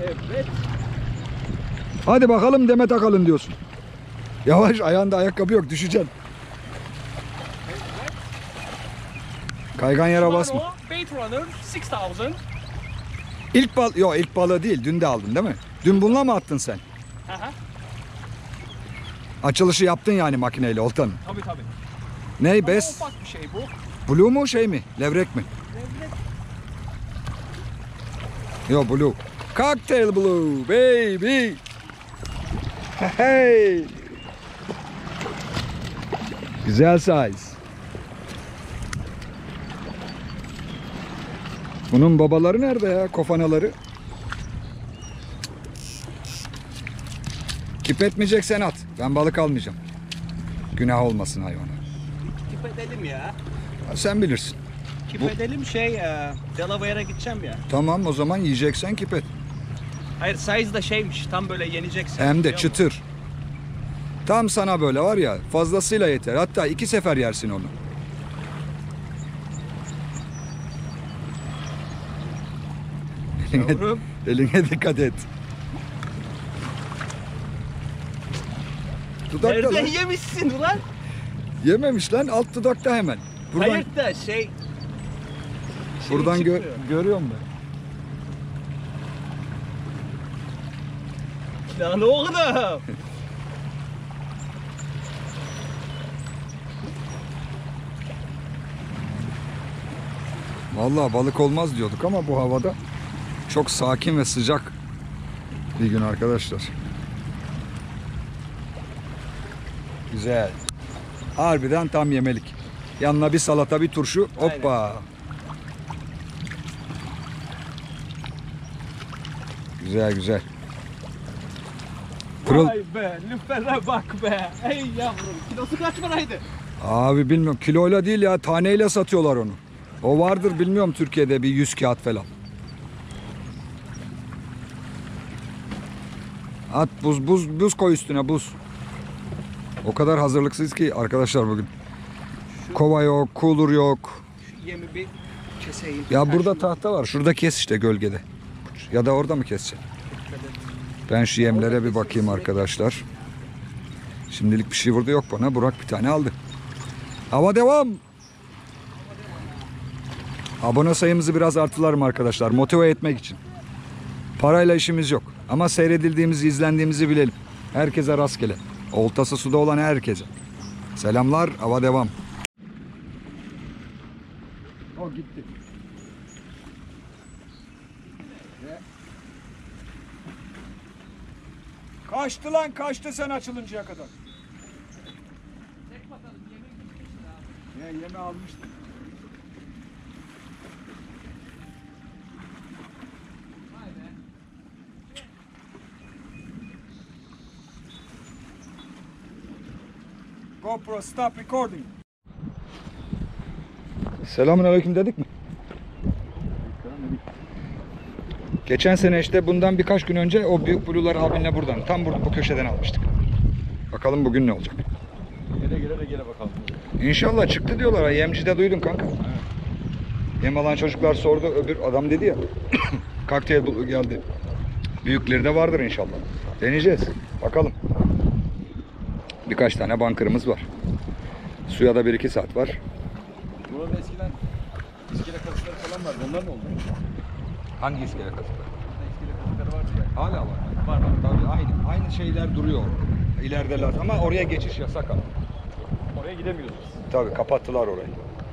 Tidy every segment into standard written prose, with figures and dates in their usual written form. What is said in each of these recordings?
Evet. Hadi bakalım Demet Akalın diyorsun. Yavaş, ayağında ayakkabı yok, düşeceksin. Evet. Kaygan yere basma. Shimano Bait Runner 6000. İlk balığı değil, dün de aldın değil mi? Dün bununla mı attın sen? Aha. Açılışı yaptın yani makineyle oltanın. Tabii. Ney Ama bes? ufak bir şey bu. Blue mu şey mi? Levrek mi? Levrek. Yo blue. Cocktail blue baby. Hey. Güzel size. Bunun babaları nerede ya? Kofanaları. Kip etmeyeceksen at. Ben balık almayacağım. Günah olmasın hayvana. Kip edelim ya. Ha, sen bilirsin. Kip Bu- edelim Delaware'a gideceğim ya. Tamam o zaman yiyeceksen kip et. Hayır size da şeymiş tam böyle yeneceksin. Hem de biliyor musun? çıtır. Tam sana böyle var ya fazlasıyla yeter. Hatta 2 sefer yersin onu. Yavrum. Eline dikkat et. Dudakta Nereden lan. yemişsin ulan? Yememiş lan alt dudakta hemen. Buradan, Hayır da buradan çıkmıyor. görüyorum ben. Lan oğlum. Vallahi balık olmaz diyorduk ama bu havada çok sakin ve sıcak bir gün arkadaşlar. Güzel. Harbiden tam yemelik. Yanına bir salata, bir turşu. Hoppa. Güzel güzel. Pırıl. Vay be lüfere bak be. Ey yavrum kilosu kaç paraydı? Abi bilmiyorum kiloyla değil ya taneyle satıyorlar onu. O vardır bilmiyorum Türkiye'de bir 100 kağıt falan. At buz koy üstüne buz. O kadar hazırlıksız ki arkadaşlar bugün. Kova yok, cooler yok. Şu yemi bir keseyim. Ya burada tahta var. Şurada kes işte gölgede. Ya da orada mı keseceksin? Ben şu yemlere bir bakayım arkadaşlar. Şimdilik bir şey burada yok bana. Burak bir tane aldı. Hava devam. Abone sayımızı biraz artıralım arkadaşlar. Motive etmek için. Parayla işimiz yok. Ama seyredildiğimizi, izlendiğimizi bilelim. Herkese rastgele. Oltası suda olan herkese. Selamlar. Hava devam. O gitti. Kaçtı lan kaçtı sen açılıncaya kadar. Yemi almıştım. GoPro stop recording. Selamünaleyküm dedik mi? Geçen sene işte bundan birkaç gün önce o büyük blue'ları abinle buradan tam bu köşeden almıştık. Bakalım bugün ne olacak? Gele bakalım. İnşallah çıktı diyorlar. Yemcide duydun kanka. Evet. Yem alan çocuklar sordu. Öbür adam dedi ya. Cocktail blue geldi. Büyükleri de vardır inşallah. Deneyeceğiz. Bakalım. Birkaç tane bankırımız var. Suya da 1-2 saat var. Burada eskiden iskele kasıkları falan vardı. Onlar ne oldu? Hangi iskele kasıkları? İskele kasıkları vardı ya. Hala var. Var. Tabii aynı şeyler duruyor orada. İleride lazım ama oraya geçiş yasak ama. Oraya gidemiyoruz biz. Tabii kapattılar orayı.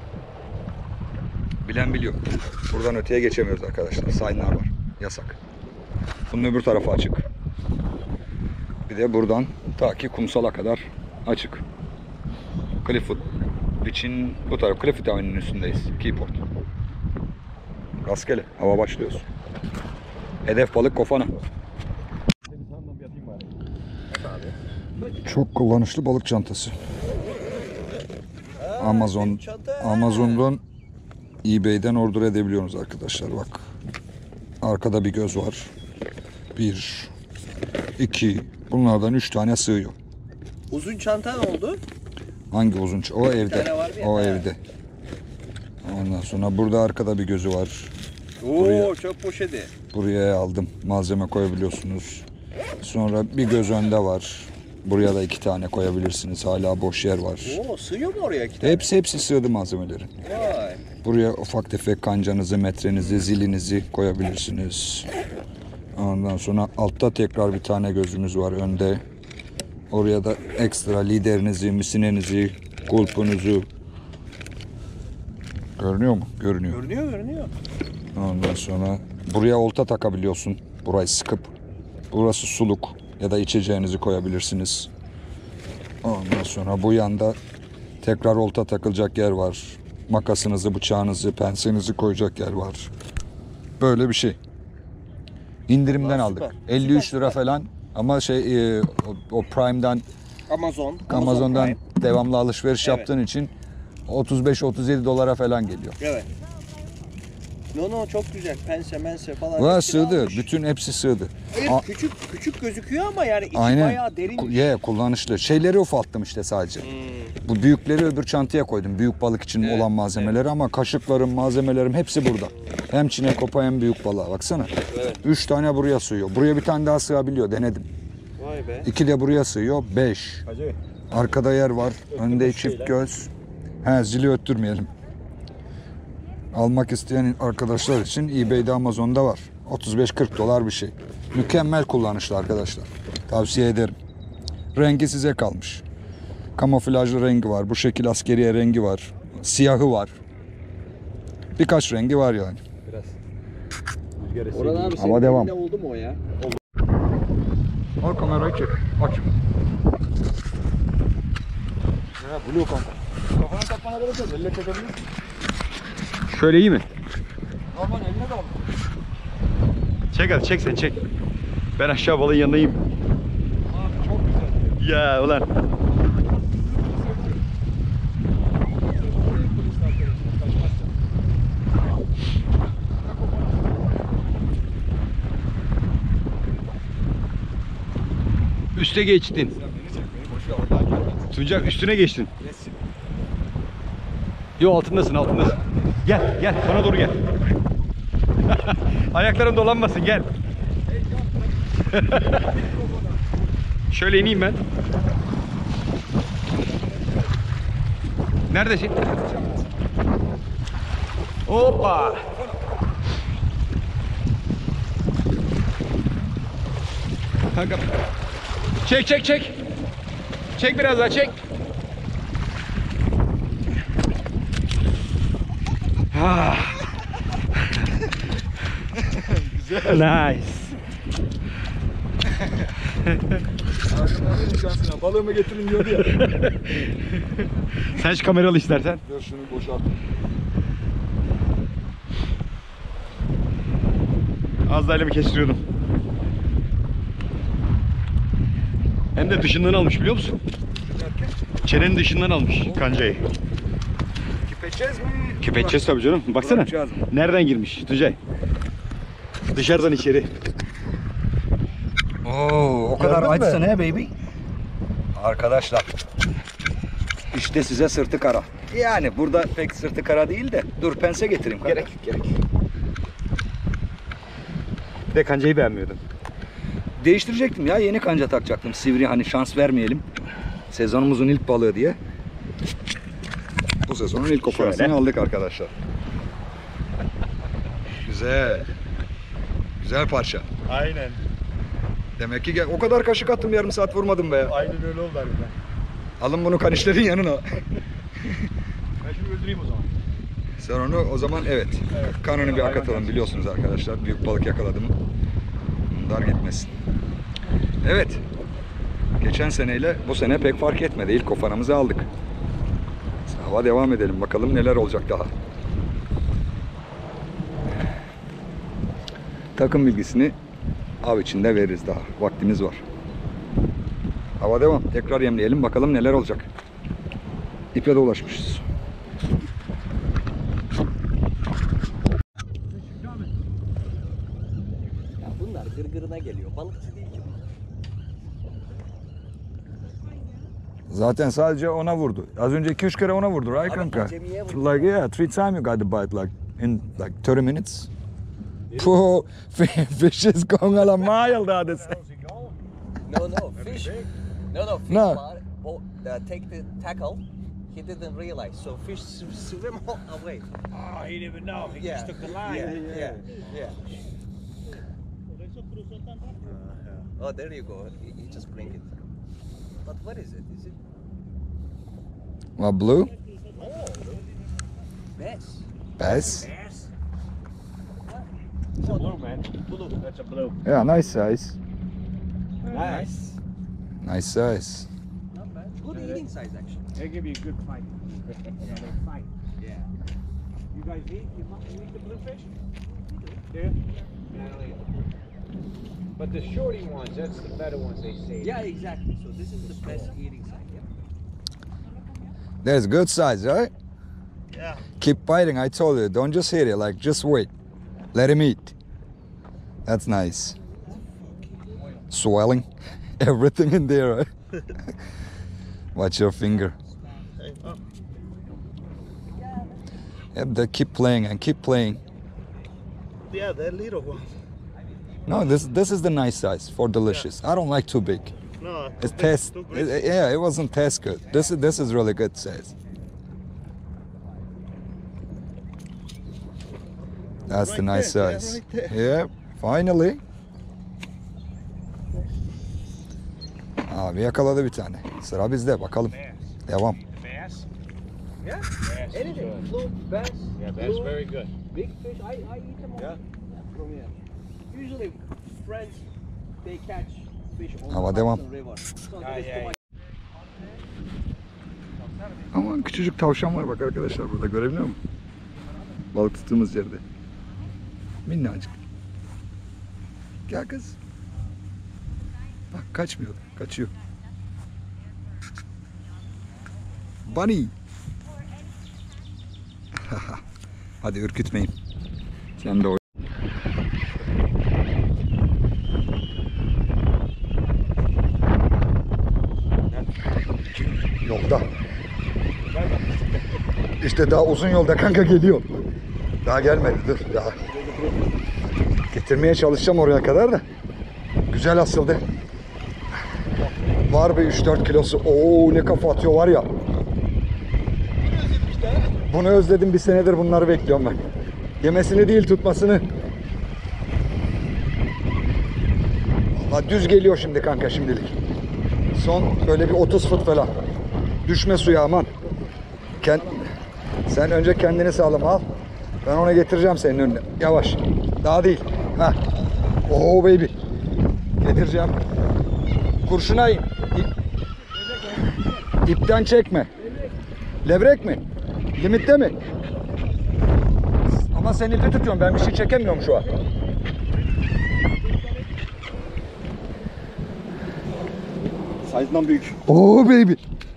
Bilen biliyor. Buradan öteye geçemiyoruz arkadaşlar. Sign'lar var. Yasak. Bunun öbür tarafı açık. Bir de buradan ta ki kumsala kadar açık. Cliffwood Beach'in bu taraf. Cliffwood Avenue'nin üstündeyiz. Keyport. Rastgele. Hava başlıyoruz. Hedef balık kofana. Çok kullanışlı balık çantası. Amazon'dan eBay'den order edebiliyorsunuz arkadaşlar bak. Arkada bir göz var. 1 2 bunlardan 3 tane sığıyor. Uzun çanta ne oldu? Hangi uzun? O evde. tane var ya. O Ha. evde. Ondan sonra burada arkada bir gözü var. Oo çok poşeti. Buraya aldım. Malzeme koyabiliyorsunuz. Sonra bir göz önde var. Buraya da 2 tane koyabilirsiniz. Hala boş yer var. Oo sığıyor mu oraya iki tane? Hepsi sığdı malzemelerin. Vay. Buraya ufak tefek kancanızı, metrenizi, zilinizi koyabilirsiniz. Ondan sonra altta tekrar bir tane gözümüz var önde. Oraya da ekstra liderinizi, misinenizi, kulpunuzu. Görünüyor mu? Görünüyor. Görünüyor. Ondan sonra buraya olta takabiliyorsun. Burayı sıkıp. Burası suluk ya da içeceğinizi koyabilirsiniz. Ondan sonra bu yanda tekrar olta takılacak yer var. Makasınızı, bıçağınızı, pensenizi koyacak yer var. Böyle bir şey. İndirimden Aa, aldık. süper. 53 lira falan ama o Prime'dan Amazon'dan Prime. devamlı alışveriş Evet. yaptığın için 35-37 dolara falan geliyor. Evet. No çok güzel. Pense falan. Ve hepsini sığdı. almış. Bütün hepsi sığdı. Evet, A- küçük gözüküyor ama yani içi Aynen. bayağı derin. Kullanışlı. Şeyleri ufalttım işte sadece. Bu büyükleri öbür çantaya koydum. Büyük balık için Evet, olan malzemeleri ama kaşıklarım, malzemelerim hepsi burada. Hem çinekopa hem büyük balığa. Baksana. Evet. 3 tane buraya sığıyor. Buraya bir tane daha sığabiliyor. Denedim. Vay be. 2 de buraya sığıyor. 5. Hacı. Arkada yer var. Önde çift göz. Zili öttürmeyelim. Almak isteyen arkadaşlar için eBay'de, Amazon'da var. 35-40 dolar bir şey. Mükemmel kullanışlı arkadaşlar. Tavsiye ederim. Rengi size kalmış. Kamuflajlı rengi var. Bu şekil askeriye rengi var. Siyahı var. Birkaç rengi var yani. Biraz. Rüzgar esiyor. Orada abi Ama devam. elinde oldu mu o ya? Al kamerayı çek. Aç. Blue kanka. Kafana takmana gerek yok. Elle çekebilirsin. Şöyle iyi mi? Normal eline de al. Çek hadi çek sen çek. Ben aşağı balığın yanındayım. Abi çok güzel. Ya ulan. Üste geçtin. Tuncay üstüne geçtin. Yo altındasın altındasın. Gel bana doğru gel. Ayakların dolanmasın gel. Şöyle ineyim ben. Neredesin? Hoppa. Kanka. Çek. Çek biraz daha çek. Ah. Güzel. Nice. Arkadaşın şansına balığımı getirin diyordu ya. Sen şu kameralı istersen. Ver şunu boşalt. Az da elimi kestiriyordum. Hem de dışından almış biliyor musun? Çenenin dışından almış kancayı. Kipeceğiz mi? Küpetçesi tabii canım. Baksana. Bırakacağız. Nereden girmiş Tuncay? Dışarıdan içeri. Oo, o kadar Gördün mü? açsın he baby. Arkadaşlar. İşte size sırtı kara. Yani burada pek sırtı kara değil de dur pense getireyim. Gerek. De kancayı beğenmiyordun. Değiştirecektim ya, yeni kanca takacaktım. Sivri, hani şans vermeyelim. Sezonumuzun ilk balığı diye. Bu sezonun ilk koparasını Şöyle. aldık arkadaşlar. Güzel. Güzel parça. Aynen. Demek ki o kadar kaşık attım, yarım saat vurmadım be ya. Aynen öyle oldu harbiden. Alın bunu kanişlerin yanına. Ben şunu öldüreyim o zaman. Sen onu o zaman evet. Kanını bir akatalım, biliyorsunuz arkadaşlar. Büyük balık yakaladım. Bunlar gitmesin. Evet. Geçen seneyle bu sene pek fark etmedi. İlk kofanamızı aldık. Hava devam edelim. Bakalım neler olacak daha. Takım bilgisini av içinde veririz daha. Vaktimiz var. Hava devam. Tekrar yemleyelim. Bakalım neler olacak. İpe de ulaşmışız. Ya bunlar gırgırına geliyor. Balıkçı değil ki bunlar. Zaten sadece ona vurdu. Az önce 2-3 kere ona vurdu, right Abi, kanka? acemiye vurdu. Like yeah, 3 times you got the bite like in like 30 minutes. Poor fish is going a mile the other side. No, fish. No, fish. No. Take the tackle. He didn't realize, so fish swim away. Oh, he didn't even know. He Yeah. just took the line. Yeah. Oh, there you go. You just blink it. But what is it? Is it What, blue? bass? Bass? It's a blue, man. Blue. That's a blue. Yeah, nice size. Nice. Nice size. Not bad. Good eating size, actually. They give you a good fight. Yeah, they fight. Yeah. You guys eat? You eat the bluefish? Yeah. But the shorty ones, that's the better ones they say. Yeah, exactly. So this is the best eating size. Yeah. There's good size, right? Yeah. Keep biting, I told you. Don't just hit it, like just wait. Let him eat. That's nice. Swelling. Everything in there, right? Watch your finger. Yep, they keep playing and keep playing. Yeah, they're little ones. No, this is the nice size for delicious. I don't like too big. No, It tastes, yeah, it wasn't taste good. This is really good size. That's the Right nice there, yeah, size. right there. Yeah, finally. Abi yakaladı bir tane. Sıra bizde bakalım. Devam. Bass? Yeah. Bass is Anything. good. Blue, bass. Yeah, bass blue, very good. Big fish. I eat them all. Yeah. From here. Usually, friends they catch fish on Hava the devam. Hudson River. So Yeah, there is yeah, too much. Ama küçücük tavşan var bak arkadaşlar burada görebiliyor musun? Balık tuttuğumuz yerde. Minnacık. Gel kız. Bak kaçmıyor. Kaçıyor. Bunny. Hadi ürkütmeyin. Sen de o. Yolda. İşte daha uzun yolda kanka geliyor. Daha gelmedi dur daha. Getirmeye çalışacağım oraya kadar da. Güzel asıldı. Var bir 3-4 kilosu. Oo ne kafa atıyor var ya. Bunu özledim, bir senedir bunları bekliyorum ben. Yemesini değil tutmasını. Vallahi düz geliyor şimdi kanka şimdilik. Son böyle bir 30 fut falan. Düşme suya aman. Sen önce kendini sağlam al. Ben ona getireceğim senin önüne. Yavaş. Daha değil. Heh. Oh baby. Getireceğim. Kurşuna in. İpten çekme. Levrek mi? Limitte mi? Ama sen ipi tutuyorsun. Ben bir şey çekemiyorum şu an. Size'dan büyük. Oh baby.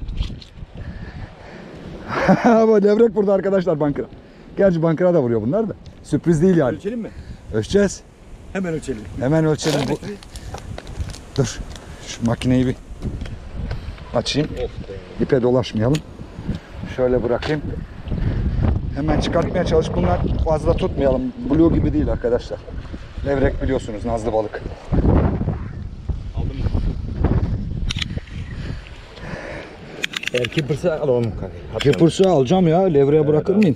Bu levrek burada arkadaşlar bankıra. Gerçi bankıra da vuruyor bunlar da. Sürpriz değil yani. Ölçelim mi? Ölçeceğiz. Hemen ölçelim. Hemen ölçelim. Dur. Şu makineyi bir açayım. İpe dolaşmayalım. Şöyle bırakayım. Hemen çıkartmaya çalış. Bunlar fazla tutmayalım. Blue gibi değil arkadaşlar. Levrek biliyorsunuz, nazlı balık. Aldım. Eğer kipırsa alalım kanka. Kepursu alacağım ya. Levreye bırakır mıyım?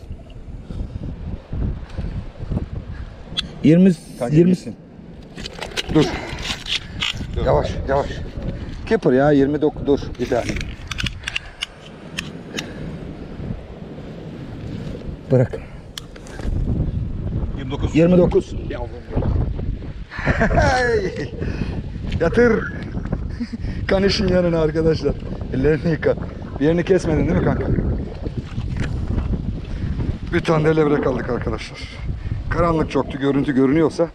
20 20. Dur. Yavaş yavaş. Kepur ya 29 dur bir tane. Bırak. 29. 29. Yatır. Kan işin yanına arkadaşlar. Ellerini yıka. Bir yerini kesmedin değil mi kanka? Bir tane de levrek aldık arkadaşlar. Karanlık çoktu, görüntü görünüyorsa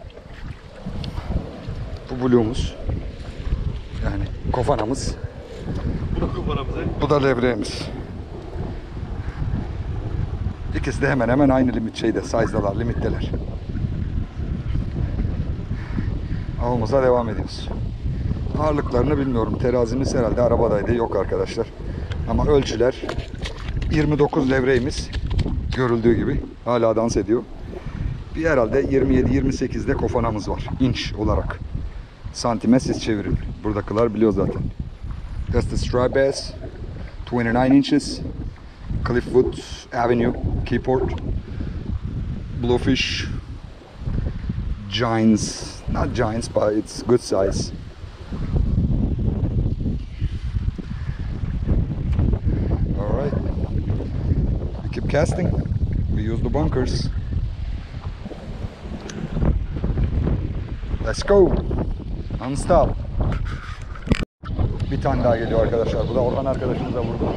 bu blue'umuz. Yani kofanamız. Bu da kuparamız. Bu da levreğimiz. İkisi de hemen hemen aynı limit size'dalar, limitteler. Avımıza devam ediyoruz. Ağırlıklarını bilmiyorum. Terazimiz herhalde arabadaydı. Yok arkadaşlar. Ama ölçüler 29 levreğimiz görüldüğü gibi hala dans ediyor. Bir herhalde 27-28'de kofanamız var. İnç olarak. Santime siz çevirin. Buradakiler biliyor zaten. That's the striped bass. 29 inches. Cliffwood Avenue, Keyport. Bluefish. Giants. Not giants, but it's good size. Alright. We keep casting. We use the bunkers. Let's go. Non-stop. Bir tane daha geliyor arkadaşlar. Bu da Orhan arkadaşımız da vurdu.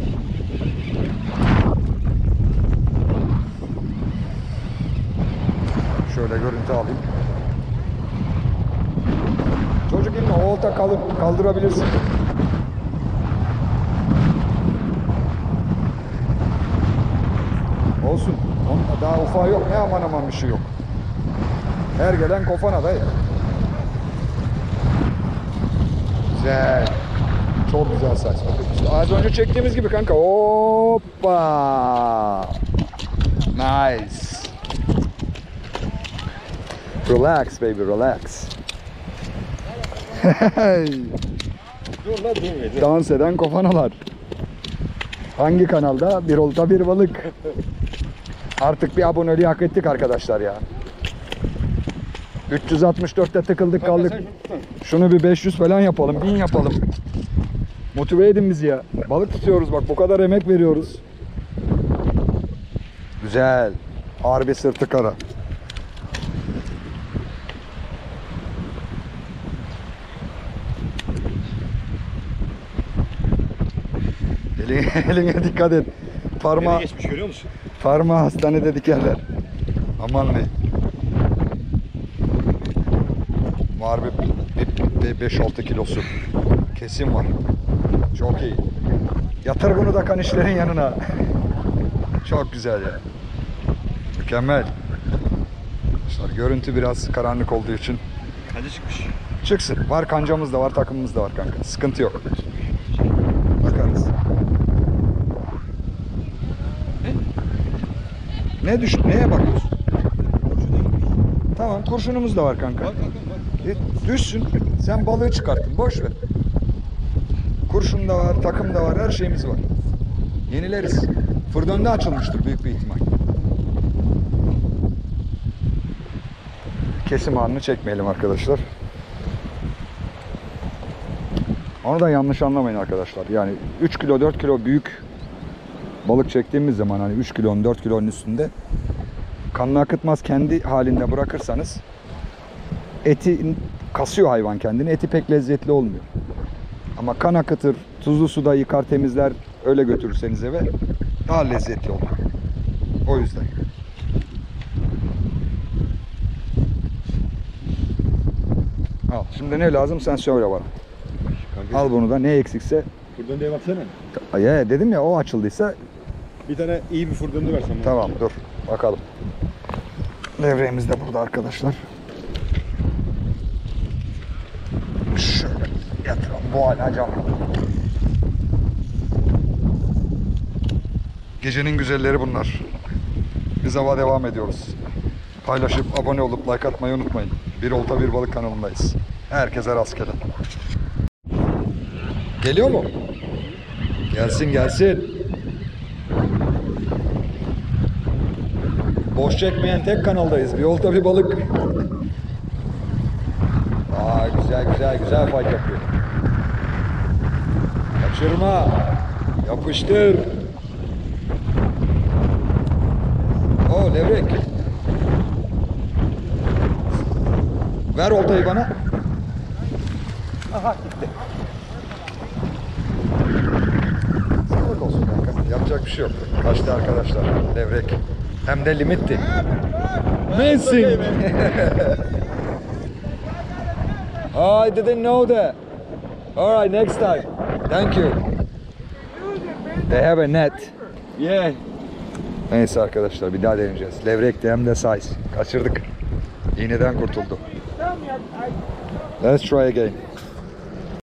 Şöyle görüntü alayım. Çocuk inme, o olta kaldırabilirsin. Olsun. Onun daha ufağı yok. Ne aman aman bir şey yok. Her gelen kofana dayı. Güzel. Çok güzel saç. İşte az önce çektiğimiz gibi kanka. Hoppa. Nice. Relax baby, relax. Dur lan dur. Dans eden kofanalar. Hangi kanalda? Bir olta bir balık. Artık bir aboneliği hak ettik arkadaşlar ya. 364'te tıkıldık kaldık. Şunu bir 500 falan yapalım, 1000 yapalım. Motive edin bizi ya. Balık tutuyoruz bak, bu kadar emek veriyoruz. Güzel. Harbi sırtı kara. Eline dikkat et. Nereye geçmiş görüyor musun? Parmağı hastanede dikerler. Aman ne. Var bir 5-6 kilosu. Kesin var. Çok iyi. Yatır bunu da kanişlerin yanına. Çok güzel ya. Mükemmel. İşte görüntü biraz karanlık olduğu için. Hadi çıkmış. Çıksın. Var kancamız da var, takımımız da var kanka. Sıkıntı yok. Bakarız. Ne düştü? Neye bakıyorsun? Tamam, kurşunumuz da var kanka. Düşsün. Sen balığı çıkarttın. Boş ver. Kurşun da var, takım da var, her şeyimiz var. Yenileriz. Fırdönde açılmıştır büyük bir ihtimal. Kesim anını çekmeyelim arkadaşlar. Onu da yanlış anlamayın arkadaşlar. Yani 3 kilo 4 kilo büyük balık çektiğimiz zaman hani 3 kilonun 4 kilonun üstünde kanını akıtmaz, kendi halinde bırakırsanız eti kasıyor hayvan kendini. Eti pek lezzetli olmuyor. Ama kan akıtır, tuzlu suda yıkar, temizler, öyle götürürseniz eve daha lezzetli olur. O yüzden. Al. Şimdi ne lazım sen söyle bana. Kanka, Al bunu da, ne eksikse. fırdöndeye baksana. Ya dedim ya, o açıldıysa. Bir tane iyi bir fırdöndü versen bana. Tamam, dur bakalım. Levreğimiz de burada arkadaşlar. Şöyle yatıralım. Bu hala canlı. Gecenin güzelleri bunlar. Biz hava devam ediyoruz. Paylaşıp abone olup like atmayı unutmayın. Bir olta bir balık kanalındayız. Herkese rastgele. Geliyor mu? Gelsin gelsin. Boş çekmeyen tek kanaldayız. Bir olta bir balık. Aa, güzel fight yapıyor. Kaçırma. Yapıştır. Oo, levrek. Ver oltayı bana. Aha, gitti. Sağlık olsun kanka. Yapacak bir şey yok. Kaçtı arkadaşlar. Levrek. Hem de limitti. Missing. Oh, I didn't know that. All right, next time. Thank you. They have a net. Yeah. Neyse arkadaşlar, bir daha deneyeceğiz. Levrek de hem de size. Kaçırdık. İğneden kurtuldu. Let's try again.